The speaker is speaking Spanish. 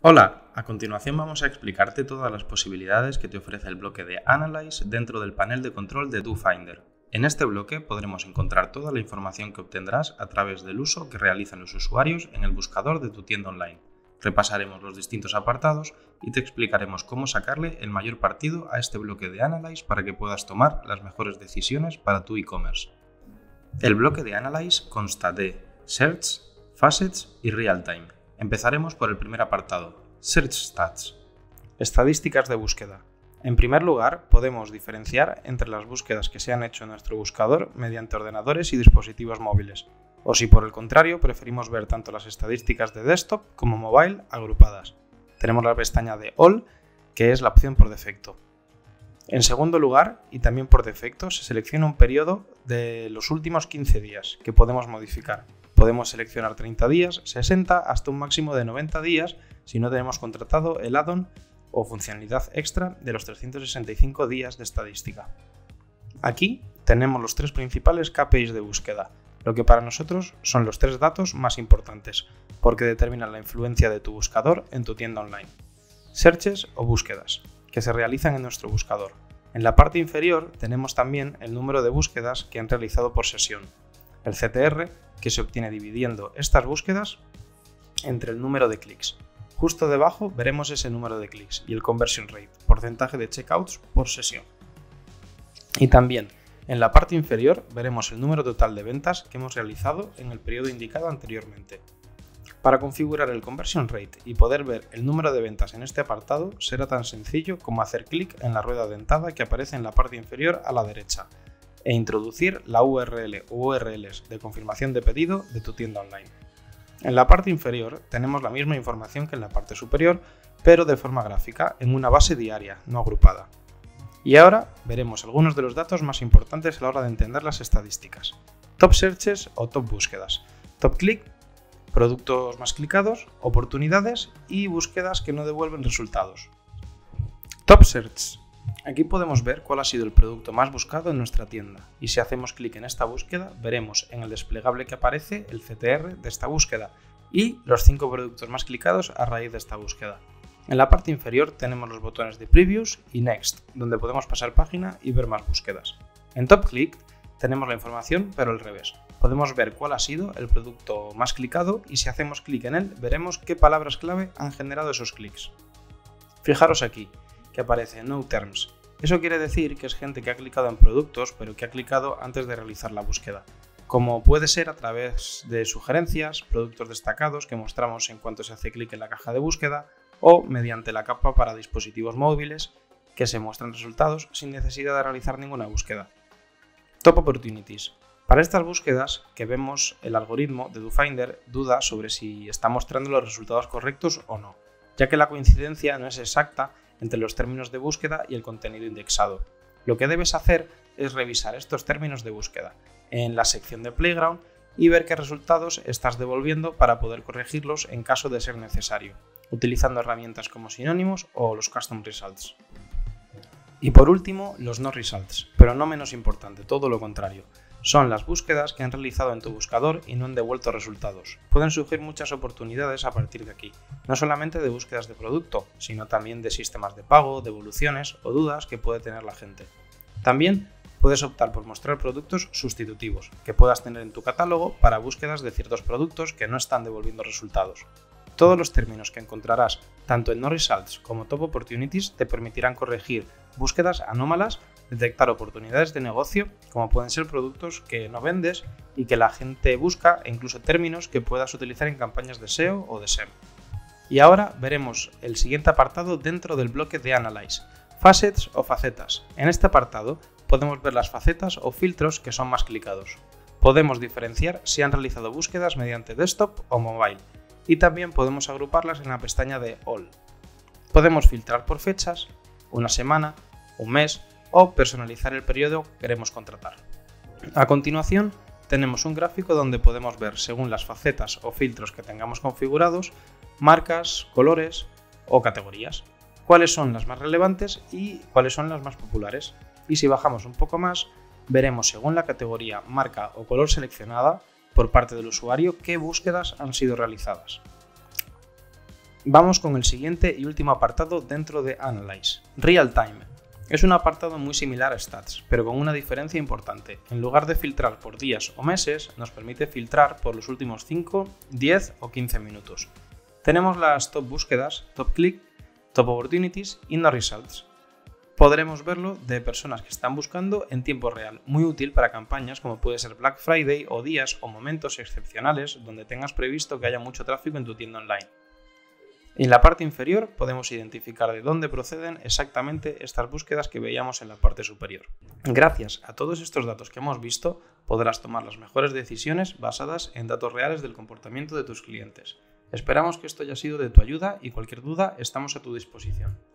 Hola, a continuación vamos a explicarte todas las posibilidades que te ofrece el bloque de Analyze dentro del panel de control de DoFinder. En este bloque podremos encontrar toda la información que obtendrás a través del uso que realizan los usuarios en el buscador de tu tienda online. Repasaremos los distintos apartados y te explicaremos cómo sacarle el mayor partido a este bloque de Analyze para que puedas tomar las mejores decisiones para tu e-commerce. El bloque de Analyze consta de Search, Facets y Real-Time. Empezaremos por el primer apartado, Search Stats. Estadísticas de búsqueda. En primer lugar, podemos diferenciar entre las búsquedas que se han hecho en nuestro buscador mediante ordenadores y dispositivos móviles, o si por el contrario preferimos ver tanto las estadísticas de desktop como mobile agrupadas. Tenemos la pestaña de All, que es la opción por defecto. En segundo lugar, y también por defecto, se selecciona un periodo de los últimos 15 días, que podemos modificar. Podemos seleccionar 30 días, 60, hasta un máximo de 90 días si no tenemos contratado el add-on o funcionalidad extra de los 365 días de estadística. Aquí tenemos los tres principales KPIs de búsqueda, lo que para nosotros son los tres datos más importantes, porque determinan la influencia de tu buscador en tu tienda online. Searches o búsquedas, que se realizan en nuestro buscador. En la parte inferior tenemos también el número de búsquedas que han realizado por sesión. El CTR, que se obtiene dividiendo estas búsquedas entre el número de clics. Justo debajo veremos ese número de clics y el conversion rate, porcentaje de checkouts por sesión. Y también en la parte inferior veremos el número total de ventas que hemos realizado en el periodo indicado anteriormente. Para configurar el conversion rate y poder ver el número de ventas en este apartado será tan sencillo como hacer clic en la rueda dentada que aparece en la parte inferior a la derecha e introducir la URL o URLs de confirmación de pedido de tu tienda online. En la parte inferior tenemos la misma información que en la parte superior, pero de forma gráfica en una base diaria, no agrupada. Y ahora veremos algunos de los datos más importantes a la hora de entender las estadísticas. Top searches o top búsquedas. Top click, productos más clicados, oportunidades y búsquedas que no devuelven resultados. Top search. Aquí podemos ver cuál ha sido el producto más buscado en nuestra tienda y si hacemos clic en esta búsqueda veremos en el desplegable que aparece el CTR de esta búsqueda y los 5 productos más clicados a raíz de esta búsqueda. En la parte inferior tenemos los botones de Previews y Next, donde podemos pasar página y ver más búsquedas. En Top Click tenemos la información pero al revés. Podemos ver cuál ha sido el producto más clicado y si hacemos clic en él veremos qué palabras clave han generado esos clics. Fijaros aquí que aparece No Terms. Eso quiere decir que es gente que ha clicado en productos pero que ha clicado antes de realizar la búsqueda, como puede ser a través de sugerencias, productos destacados que mostramos en cuanto se hace clic en la caja de búsqueda o mediante la capa para dispositivos móviles que se muestran resultados sin necesidad de realizar ninguna búsqueda. Top Opportunities. Para estas búsquedas que vemos el algoritmo de DoFinder duda sobre si está mostrando los resultados correctos o no, ya que la coincidencia no es exacta entre los términos de búsqueda y el contenido indexado. Lo que debes hacer es revisar estos términos de búsqueda en la sección de Playground y ver qué resultados estás devolviendo para poder corregirlos en caso de ser necesario, utilizando herramientas como sinónimos o los Custom Results. Y por último, los No Results, pero no menos importante, todo lo contrario. Son las búsquedas que han realizado en tu buscador y no han devuelto resultados. Pueden surgir muchas oportunidades a partir de aquí, no solamente de búsquedas de producto, sino también de sistemas de pago, devoluciones o dudas que puede tener la gente. También puedes optar por mostrar productos sustitutivos que puedas tener en tu catálogo para búsquedas de ciertos productos que no están devolviendo resultados. Todos los términos que encontrarás tanto en No Results como Top Opportunities te permitirán corregir búsquedas anómalas, detectar oportunidades de negocio, como pueden ser productos que no vendes y que la gente busca, e incluso términos que puedas utilizar en campañas de SEO o de SEM. Y ahora veremos el siguiente apartado dentro del bloque de Analyze, Facets o facetas. En este apartado podemos ver las facetas o filtros que son más clicados. Podemos diferenciar si han realizado búsquedas mediante desktop o mobile y también podemos agruparlas en la pestaña de All. Podemos filtrar por fechas, una semana, un mes o personalizar el periodo que queremos contratar. A continuación tenemos un gráfico donde podemos ver, según las facetas o filtros que tengamos configurados, marcas, colores o categorías, cuáles son las más relevantes y cuáles son las más populares. Y si bajamos un poco más, veremos según la categoría, marca o color seleccionada por parte del usuario qué búsquedas han sido realizadas. Vamos con el siguiente y último apartado dentro de Analyze, Real Time. Es un apartado muy similar a Stats, pero con una diferencia importante. En lugar de filtrar por días o meses, nos permite filtrar por los últimos 5, 10 o 15 minutos. Tenemos las top búsquedas, top click, top opportunities y no results. Podremos verlo de personas que están buscando en tiempo real, muy útil para campañas como puede ser Black Friday o días o momentos excepcionales donde tengas previsto que haya mucho tráfico en tu tienda online. En la parte inferior podemos identificar de dónde proceden exactamente estas búsquedas que veíamos en la parte superior. Gracias a todos estos datos que hemos visto, podrás tomar las mejores decisiones basadas en datos reales del comportamiento de tus clientes. Esperamos que esto haya sido de tu ayuda y cualquier duda estamos a tu disposición.